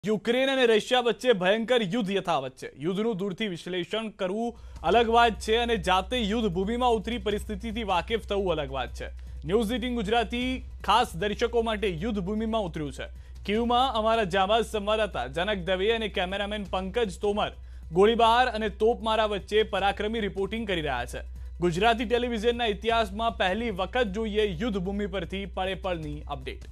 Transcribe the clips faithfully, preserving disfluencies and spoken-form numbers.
Ukraine અને Russia વચ્ચે ભયંકર યુદ્ધ યથાવત છે। યુદ્ધનું દૂરથી વિશ્લેષણ કરવું અલગ વાત છે અને જાતે યુદ્ધ ભૂમિમાં ઉતરી પરિસ્થિતિથી વાકેફ થવું અલગ વાત છે। ન્યૂઝ એટીન ગુજરાતી ખાસ દર્શકો માટે યુદ્ધ ભૂમિમાં ઉતર્યું છે। કીવમાં અમારા જાંબાઝ સંવાદદાતા જનક દવે અને કેમેરામેન પંકજ તોમર ગોળીબાર અને તોપમારા વચ્ચે પરાક્રમી રિપોર્ટિંગ કરી રહ્યા છે। ગુજરાતી ટેલિવિઝનના ઇતિહાસમાં પહેલી વખત જોઈએ યુદ્ધ ભૂમિ પરથી પળે પળની અપડેટ।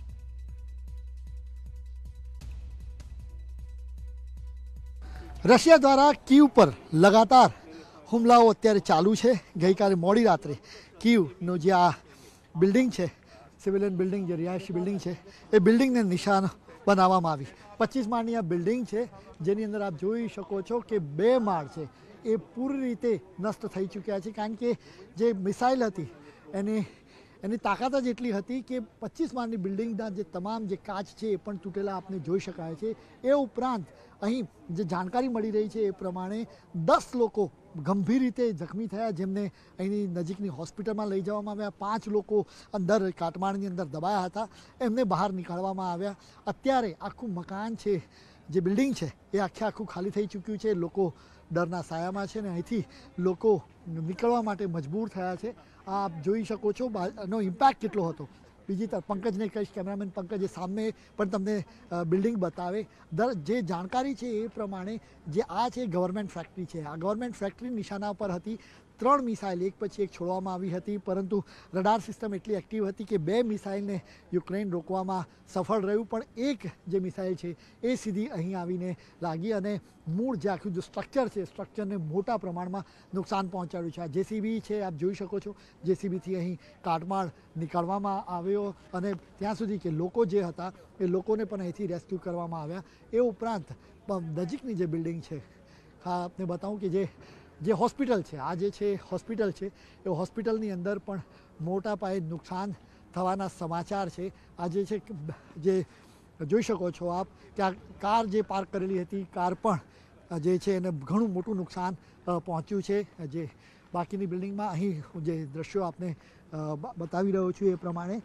रशिया द्वारा कीव पर लगातार હુમલાઓ અત્યારે ચાલુ છે। ગઈકાલે મોડી રાત્રે કીવનો જે આ બિલ્ડિંગ છે, સિવિલિયન બિલ્ડિંગ, જે રિહાયશી બિલ્ડિંગ છે, એ બિલ્ડિંગને નિશાન બનાવવામાં આવી। પચીસ માળની આ બિલ્ડિંગ છે, જેની અંદર આપ જોઈ શકો છો કે બે માળ છે એ પૂરી રીતે નષ્ટ થઈ ચૂક્યા છે, કારણ કે જે મિસાઇલ હતી એની એની તાકાત જ એટલી હતી કે પચીસ માળની બિલ્ડિંગના જે તમામ જે કાચ છે એ પણ તૂટેલા આપને જોઈ શકાય છે। એ ઉપરાંત અહીં જે જાણકારી મળી રહી છે એ પ્રમાણે દસ લોકો ગંભીર રીતે જખમી થયા, જેમને અહીંની નજીકની હોસ્પિટલમાં લઈ જવામાં આવ્યા। પાંચ લોકો અંદર કાટમાળની અંદર દબાયા હતા, એમને બહાર નીકાળવામાં આવ્યા। અત્યારે આખું મકાન છે, જે બિલ્ડિંગ છે એ આખે આખું ખાલી થઈ ચૂક્યું છે। લોકો ડરના સાયામાં છે ને અહીંથી લોકો નીકળવા માટે મજબૂર થયા છે। આપ જોઈ શકો છો એનો ઇમ્પેક્ટ કેટલો હતો। બીજી તરફ પંકજને કહીશ, કેમેરામેન પંકજ એ સામે પણ તમને બિલ્ડિંગ બતાવે। દર જે જાણકારી છે એ પ્રમાણે જે આ છે ગવર્મેન્ટ ફેક્ટરી છે, આ ગવર્મેન્ટ ફેક્ટરી નિશાના પર હતી। ત્રણ મિસાઇલ એક પછી એક છોડવામાં આવી હતી, પરંતુ રડાર સિસ્ટમ એટલી એક્ટિવ હતી કે બે મિસાઇલને યુક્રેન રોકવામાં સફળ રહ્યું, પણ એક જે મિસાઇલ છે એ સીધી અહીં આવીને લાગી અને મૂળ જે આખું જે સ્ટ્રક્ચર છે, સ્ટ્રક્ચરને મોટા પ્રમાણમાં નુકસાન પહોંચાડ્યું છે। આ જેસીબી છે, આપ જોઈ શકો છો, જેસીબીથી અહીં કાટમાળ નીકાળવામાં આવ્યો અને ત્યાં સુધી કે લોકો જે હતા એ લોકોને પણ અહીંથી રેસ્ક્યુ કરવામાં આવ્યા। એ ઉપરાંત નજીકની જે બિલ્ડિંગ છે, હા આપને બતાવું કે જે જે હોસ્પિટલ છે, આ જે છે હોસ્પિટલ છે, એ હોસ્પિટલની અંદર પણ મોટા પાયે નુકસાન થવાના સમાચાર છે। આ જે છે જે જોઈ શકો છો આપ કે આ કાર જે પાર્ક કરેલી હતી, કાર પણ જે છે એને ઘણું મોટું નુકસાન પહોંચ્યું છે। જે બાકીની બિલ્ડિંગમાં અહીં જે દ્રશ્યો આપને બતાવી રહ્યો છું એ પ્રમાણે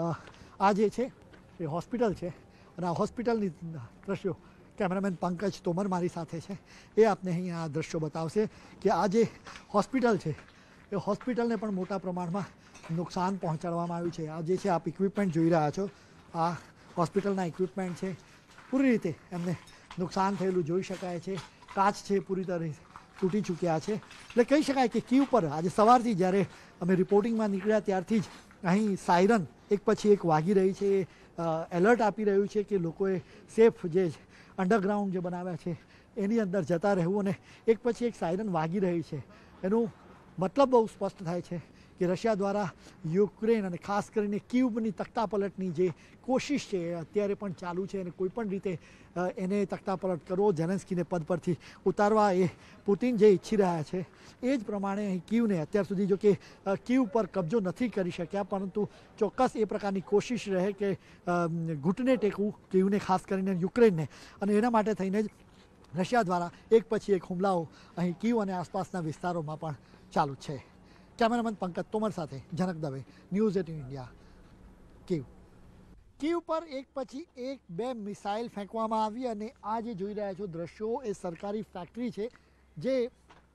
આ જે છે એ હોસ્પિટલ છે અને આ હોસ્પિટલની દ્રશ્યો કેમેરામેન પંકજ તોમર મારી સાથે છે, એ આપને અહીં આ દ્રશ્યો બતાવશે કે આ જે હોસ્પિટલ છે એ હોસ્પિટલને પણ મોટા પ્રમાણમાં નુકસાન પહોંચાડવામાં આવ્યું છે। આ જે છે આપ ઇક્વિપમેન્ટ જોઈ રહ્યા છો, આ હોસ્પિટલના ઇક્વિપમેન્ટ છે, પૂરી રીતે એમને નુકસાન થયેલું જોઈ શકાય છે। કાચ છે પૂરી તરહ તૂટી ચૂક્યા છે। એટલે કહી શકાય કે કીવ પર આજે સવારથી જ્યારે અમે રિપોર્ટિંગમાં નીકળ્યા ત્યારથી જ અહીં સાયરન એક પછી એક વાગી રહી છે, એલર્ટ આપી રહ્યું છે કે લોકોએ સેફ જે અંડરગ્રાઉન્ડ જે બનાવ્યા છે એની અંદર જતા રહેવું, અને એક પછી એક સાયરન વાગી રહી છે। એનું મતલબ બહુ સ્પષ્ટ થાય છે કે રશિયા દ્વારા યુક્રેન અને ખાસ કરીને કીવની તખ્તાપલટની જે કોશિશ છે એ અત્યારે પણ ચાલુ છે અને કોઈ પણ રીતે એને તખ્તાપલટ કરવો, ઝેલેન્સ્કીને પદ પરથી ઉતારવા એ પુતિન જે ઈચ્છી રહ્યા છે એ જ પ્રમાણે અહીં કીવને અત્યાર સુધી જો કે કીવ પર કબજો નથી કરી શક્યા, પરંતુ ચોક્કસ એ પ્રકારની કોશિશ રહે કે ઘૂંટને ટેકવું કીવને, ખાસ કરીને યુક્રેનને, અને એના માટે થઈને જ રશિયા દ્વારા એક પછી એક હુમલાઓ અહીં કીવ અને આસપાસના વિસ્તારોમાં પણ ચાલુ છે। કેમેરામેન પંકજ તોમર સાથે Janak Dave, news eighteen India, Kyiv. Kyiv પર એક પછી એક બે મિસાઇલ ફેંકવામાં આવી અને આ જે જોઈ રહ્યા છો દ્રશ્યો એ સરકારી ફેક્ટરી છે, જે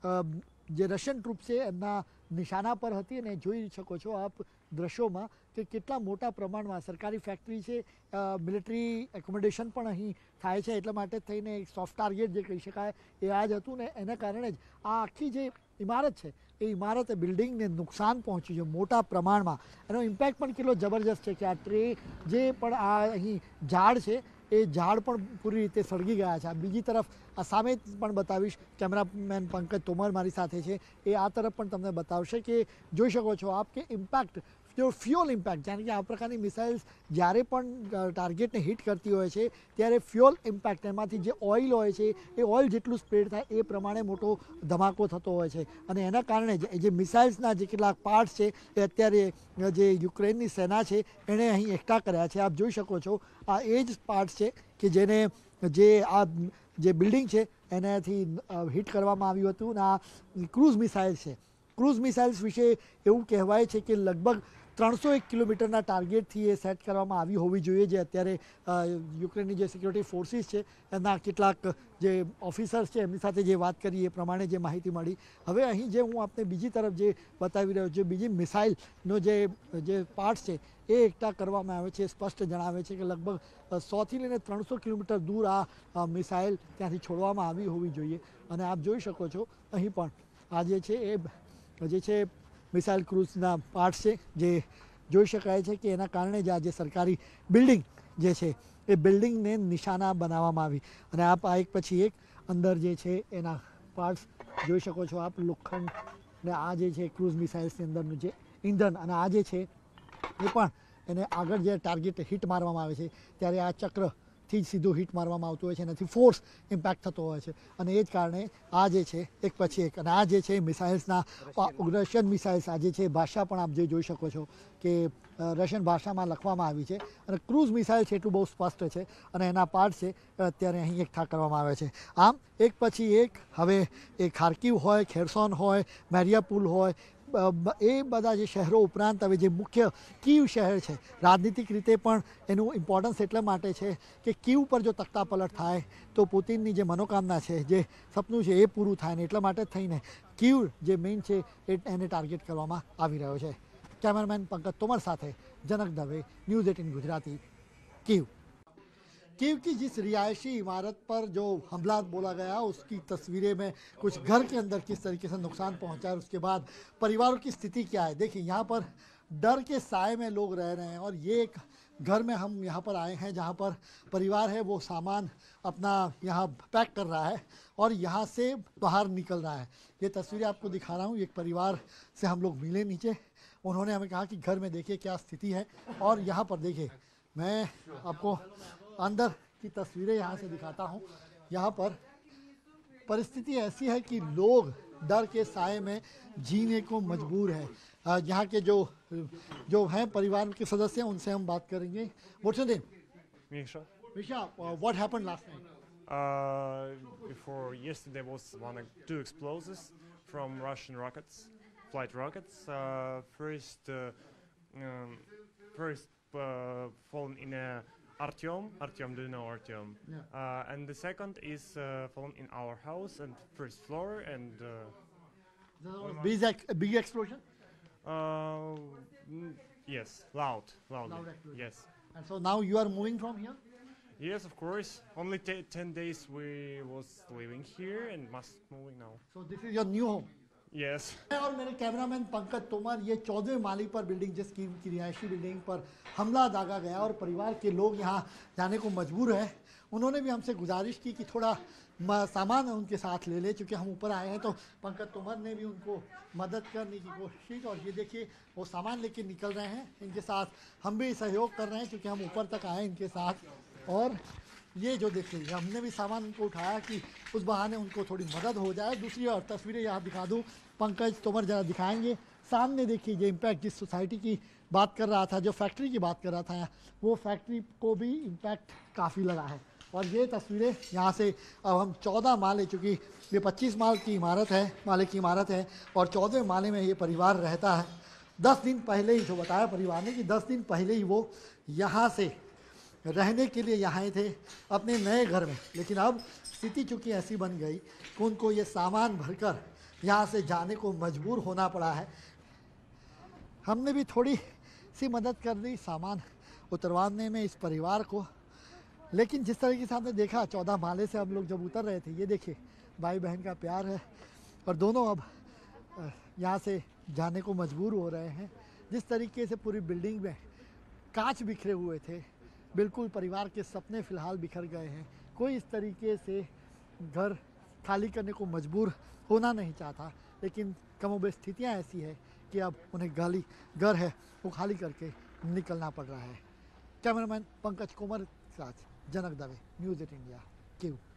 જે રશિયન ટ્રુપ છે એમના નિશાના પર હતી, અને જોઈ શકો છો આપ દ્રશ્યોમાં કે કેટલા મોટા પ્રમાણમાં સરકારી ફેક્ટરી છે, મિલિટરી એકોમોડેશન પણ અહીં થાય છે, એટલા માટે થઈને એક સોફ્ટ ટાર્ગેટ જે કહી શકાય એ આ જ હતું ને એના કારણે જ આ આખી જે ઇમારત છે એ ઇમારતે બિલ્ડિંગને નુકસાન પહોંચ્યું છે મોટા પ્રમાણમાં। એનો ઇમ્પેક્ટ પણ કેટલો જબરજસ્ત છે કે આ ટ્રે જે પણ આ અહીં ઝાડ છે એ ઝાડ પણ પૂરી રીતે સળગી ગયા છે। બીજી તરફ આ સામે પણ બતાવીશ, કેમેરામેન પંકજ તોમર મારી સાથે છે, એ આ તરફ પણ તમને બતાવશે કે જોઈ શકો છો આપ કે ઇમ્પેક્ટ, જો ફ્યુઅલ ઇમ્પેક્ટ, જાણે કે આ પ્રકારની મિસાઇલ્સ જ્યારે પણ ટાર્ગેટને હિટ કરતી હોય છે ત્યારે ફ્યુઅલ ઇમ્પેક્ટ, એમાંથી જે ઓઇલ હોય છે એ ઓઇલ જેટલું સ્પ્રેડ થાય એ પ્રમાણે મોટો ધમાકો થતો હોય છે, અને એના કારણે જે મિસાઇલ્સના જે કેટલાક પાર્ટ્સ છે એ અત્યારે જે યુક્રેનની સેના છે એણે અહીં એકઠા કર્યા છે। આપ જોઈ શકો છો આ એ જ પાર્ટ્સ છે કે જેને જે આ જે બિલ્ડિંગ છે એનાથી હિટ કરવામાં આવ્યું હતું, અને આ ક્રૂઝ મિસાઇલ છે। ક્રૂઝ મિસાઇલ્સ વિશે એવું કહેવાય છે કે લગભગ ત્રણસો એક કિલોમીટરના ટાર્ગેટથી એ સેટ કરવામાં આવી હોવી જોઈએ, જે અત્યારે અ, યુક્રેનની જે સિક્યોરિટી ફોર્સિસ છે એના કેટલાક જે ઓફિસર્સ છે એમની સાથે જે વાત કરી એ પ્રમાણે જે માહિતી મળી. હવે અહીં જે હું આપને બીજી તરફ જે બતાવી રહ્યો છું, બીજી મિસાઇલનો જે જે પાર્ટ છે એ એકઠા કરવામાં આવે છે. સ્પષ્ટ જણાવે છે કે લગભગ સોથી લઈને ત્રણસો કિલોમીટર દૂર આ અ, મિસાઇલ ત્યાંથી છોડવામાં આવી હોવી જોઈએ. અને આપ જોઈ શકો છો અહીં પણ આ જે છે એ જે છે મિસાઇલ ક્રૂઝના પાર્ટ છે, જે જોઈ શકાય છે કે એના કારણે જ આ જે સરકારી બિલ્ડિંગ જે છે એ બિલ્ડિંગને નિશાના બનાવવામાં આવી. અને આપ આ એક પછી એક અંદર જે છે એના પાર્ટ્સ જોઈ શકો છો આપ, લોખંડ ને આ જે છે ક્રૂઝ મિસાઇલ્સની અંદરનું જે ઇંધન, અને આ જે છે એ પણ એને આગળ જે ટાર્ગેટ હિટ મારવામાં આવે છે ત્યારે આ ચક્રથી જ સીધું હિટ મારવામાં આવતું હોય છે, એનાથી ફોર્સ ઇમ્પેક્ટ થતો હોય છે. અને એ જ કારણે આ જે છે એક પછી એક, અને આ જે છે મિસાઇલ્સના રશિયન મિસાઇલ્સ, આ જે છે ભાષા પણ આપ જે જોઈ શકો છો કે રશિયન ભાષામાં લખવામાં આવી છે. અને ક્રૂઝ મિસાઇલ છે એટલું બહુ સ્પષ્ટ છે, અને એના પાર્ટ છે અત્યારે અહીં એકઠા કરવામાં આવે છે. આમ એક પછી એક હવે એ ખાર્કિવ હોય, ખેરસોન હોય, મેરિયાપુલ હોય, એ બધા જે શહેરો ઉપરાંત હવે જે મુખ્ય કીવ શહેર છે, રાજનીતિક રીતે પણ એનું ઇમ્પોર્ટન્સ એટલા માટે છે કે કીવ પર જો તખ્તા પલટ થાય તો પુતિનની જે મનોકામના છે, જે સપનું છે એ પૂરું થાય ને એટલા માટે જ થઈને કીવ જે મેઇન છે એ એને ટાર્ગેટ કરવામાં આવી રહ્યો છે. कैमरामैन पंकज तोमर साथ Janak Dave, news eighteen Gujarati, Kyiv. Kyiv की जिस रिहायशी इमारत पर जो हमला बोला गया उसकी तस्वीरें में कुछ घर के अंदर किस तरीके से नुकसान पहुंचा है, उसके बाद परिवारों की स्थिति क्या है. देखिए यहाँ पर डर के साए में लोग रह रहे हैं, और ये एक घर में हम यहाँ पर आए हैं जहाँ पर परिवार है वो सामान अपना यहाँ पैक कर रहा है और यहाँ से बाहर निकल रहा है. ये तस्वीरें आपको दिखा रहा हूँ. एक परिवार से हम लोग मिले नीचे, उन्होंने हमें कहा कि घर में देखिए क्या स्थिति है, और यहाँ पर देखिए मैं आपको अंदर की तस्वीरें यहाँ से दिखाता हूँ. यहाँ पर परिस्थिति ऐसी है कि लोग डर के साए में जीने को मजबूर है. यहाँ के जो जो हैं परिवार के सदस्य, उनसे हम बात करेंगे. What's your name? Misha. Misha, uh, what happened last night? Uh, before yesterday was one of two explosives from Russian rockets, flight rockets. Uh, first, uh, um, first uh, fallen in a Artyom. Artyom, do you know Artyom? Yeah. Uh, and the second is uh, fallen in our house and first floor and. Uh, There was big, ex- big explosion. uh, mm, yes, loud, loud. Loud explosion. Yes. And so now you are moving from here. Yes, of course. Only t- ten days we was living here and must moving now. So this is your new home. Yes. मैं और मेरे cameraman Pankaj Tomar ये चौदहवें माली पर building, जिस की, की रिहायशी बिल्डिंग पर हमला दागा गया और परिवार के लोग यहाँ जाने को मजबूर है. उन्होंने भी हमसे गुजारिश की कि थोड़ा म- सामान उनके साथ ले ले, क्योंकि हम ऊपर आए हैं. तो पंकज तोमर ने भी उनको मदद करने की कोशिश की, और ये देखिए वो सामान लेके निकल रहे हैं. इनके साथ हम भी सहयोग कर रहे हैं क्योंकि हम ऊपर तक आए इनके साथ. और ये जो देखिए हमने भी सामान उनको उठाया कि उस बहाने उनको थोड़ी मदद हो जाए. दूसरी और तस्वीरें यहाँ दिखा दूँ, पंकज तोमर जरा दिखाएंगे. सामने देखिए ये इम्पैक्ट जिस सोसाइटी की बात कर रहा था, जो फैक्ट्री की बात कर रहा था, वो फैक्ट्री को भी इम्पैक्ट काफ़ी लगा है. और ये तस्वीरें यहाँ से अब हम चौदह माले, चूँकि ये पच्चीस माल की इमारत है, माले की इमारत है, और चौदहवें माले में ये परिवार रहता है. दस दिन पहले ही जो बताया परिवार ने कि दस दिन पहले ही वो यहाँ से रहने के लिए यहाँ आए थे अपने नए घर में. लेकिन अब स्थिति चूँकि ऐसी बन गई कि उनको ये सामान भरकर यहाँ से जाने को मजबूर होना पड़ा है. हमने भी थोड़ी सी मदद कर दी सामान उतरवाने में इस परिवार को. लेकिन जिस तरीके से हमने देखा चौदह माले से हम लोग जब उतर रहे थे, ये देखिए भाई बहन का प्यार है, और दोनों अब अ, यहाँ से जाने को मजबूर हो रहे हैं. जिस तरीके से पूरी बिल्डिंग में कांच बिखरे हुए थे, बिल्कुल परिवार के सपने फ़िलहाल बिखर गए हैं. कोई इस तरीके से घर खाली करने को मजबूर होना नहीं चाहता, लेकिन कमोबेश स्थितियाँ ऐसी है कि अब उन्हें गाली घर है वो खाली करके निकलना पड़ रहा है. कैमरामैन पंकज तोमर के साथ Janak Dave, news eighteen India, Kyiv.